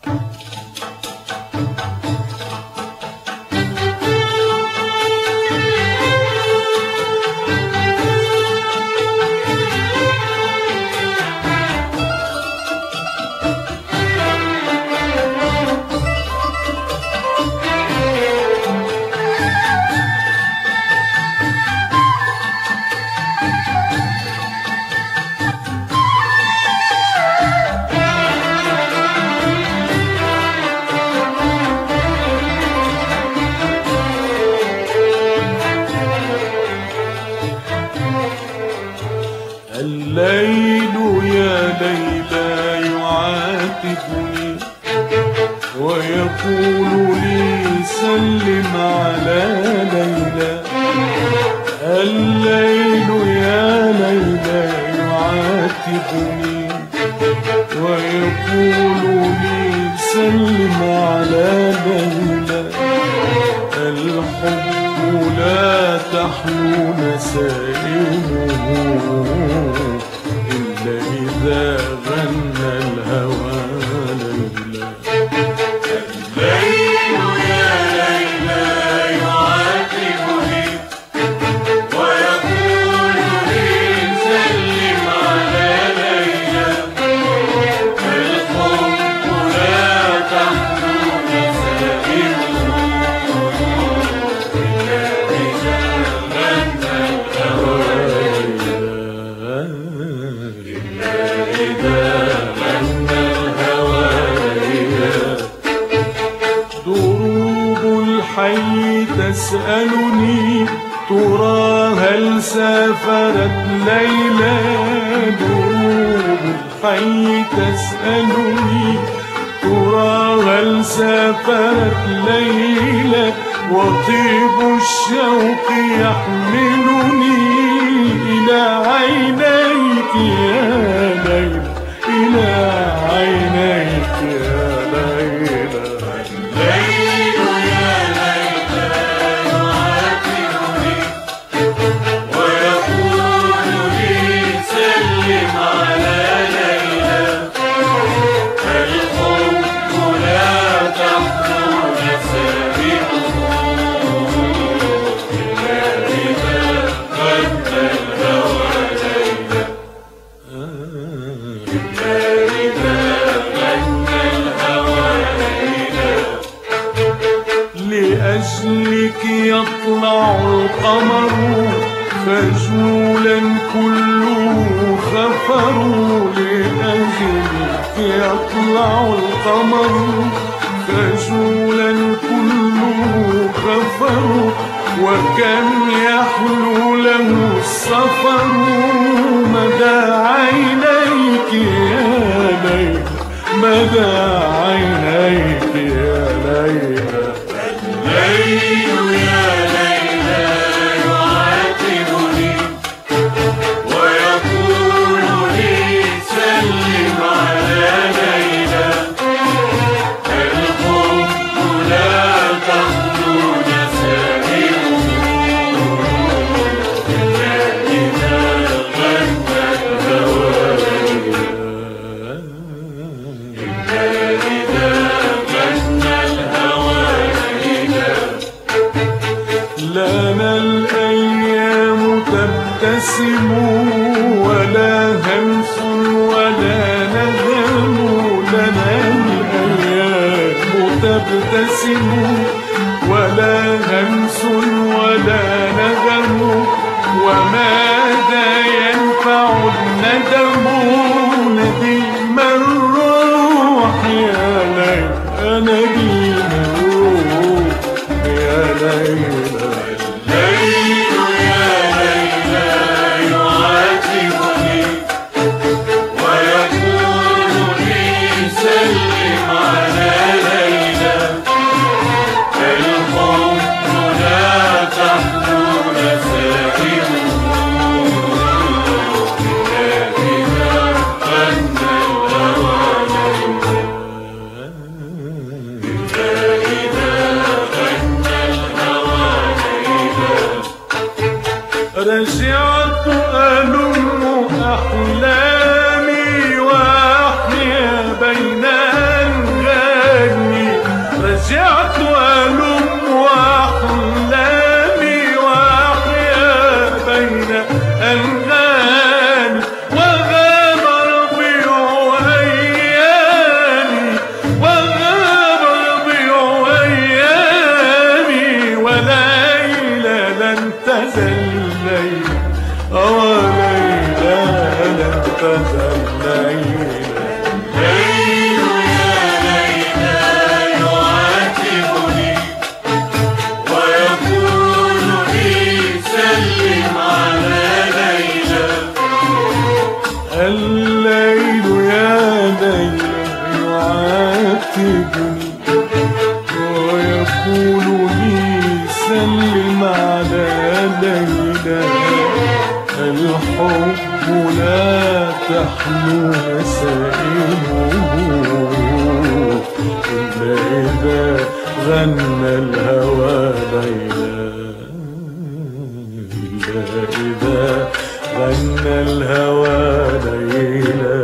الليل يا ليلى يعاتبني ويقول لي سلم على ليلى. الليل يا ليلى يعاتبني ويقول لي سلم على ليلى. الحب لا تحلو نسائمه إلا إذا غنى الهوى ليلى. الليل يا ليلى يعاتبني ويقول لي سلم على ليلى. الحب لا تحلو نسائمه إلا إذا غنى الهوى ليلى. دروب الحي تسألني ترى هل سافرت ليلى. دروب الحي تسألني ترى هل سافرت ليلى. وطيب الشوق يحملني إلى عينيك يا ليلى، إلى عينيك يا ليلى. الليل يا ليلى يعاتبني ويقول لي سلم على ليلى. الحب لا تحلو نسائمه إلا إذا غنى الهوى ليلى. إلا إذا غنى الهوى ليلى. لأجلك يطلع القمر خجولا كله خفر. لأجلك يطلع القمر خجولا كله خفر. وكم يحلو له السفر مدى عينيك يا ليلى، مدى عينيك يا ليلى. الليل يا ليلى يعاتبني ويقول لي سلم على ليلى. الحب لا تحلو نسائمه إلا إذا غنى الهوى ليلى. إلا إذا غنى الهوى ليلى. لنا الأيام تبتسم ولا همس ولا ندم. لنا الأيام تبتسم ولا همس ولا ندم. وماذا ينفع الندم نديم الروح يا ليلى، نديم الروح يا ليلى. الليل يا ليلى يعاتبني ويقول لي سلم على ليلى. الحب لا تحلو نسائمه إلا إذا غنى الهوى ليلى. إلا إذا غنى الهوى ليلى. رجعت ألم أحلامي وأحيا بين أنغامي. رجعت ألم وأحلامي وأحيا بين أنغامي وغاب ربيع أيامي وغاب ربيع أيامي وليلى لن تزل ليلى وليلى لن تزل ليلى الليل يا ليلى يعاتبني ويقول لي سلم على ليلى الحب لا تحلو مسائله إلا إذا غنى الهوى ليلى إلا إذا غنى الهوى ليلى